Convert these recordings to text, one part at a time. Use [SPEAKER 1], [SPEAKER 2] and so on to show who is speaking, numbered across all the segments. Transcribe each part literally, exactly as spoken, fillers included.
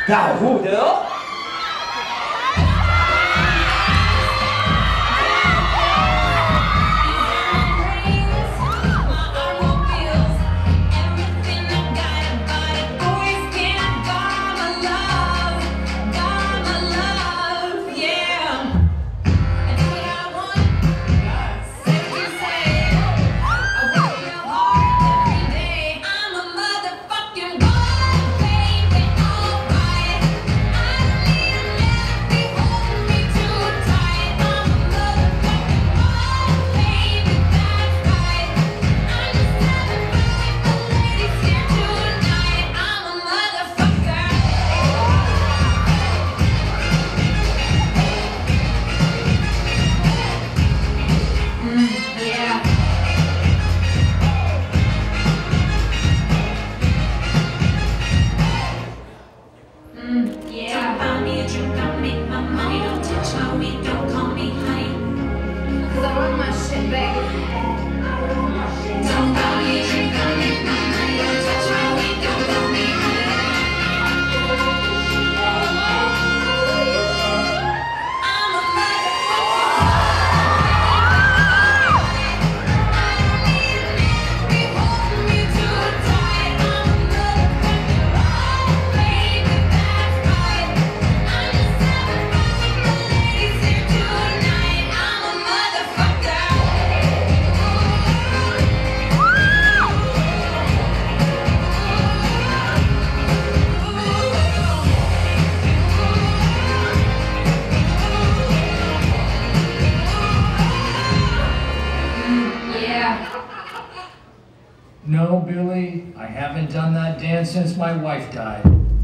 [SPEAKER 1] 要不得。
[SPEAKER 2] No, Billy, I haven't done that dance since my wife died.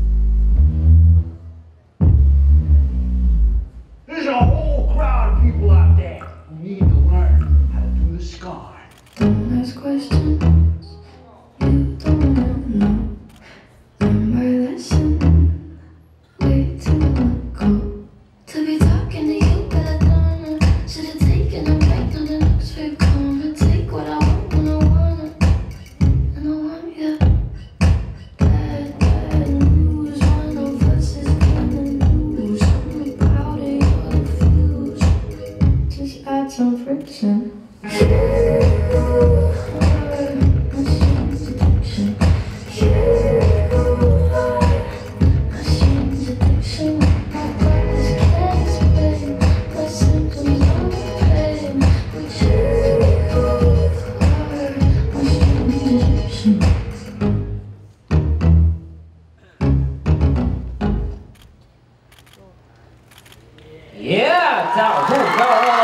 [SPEAKER 3] There's a whole crowd of people out there who need to learn how to do the scar.
[SPEAKER 4] Don't ask questions you don't know. Learn by lesson. Wait till I let go. To be talking to you, but I don't know. Should've taken a break on the next fake corner. Take what I want when I want it. And I want you. Bad, bad news. One of us is gonna lose. Something about it, you're confused. Just add some friction.
[SPEAKER 1] Yeah, 照顾哥。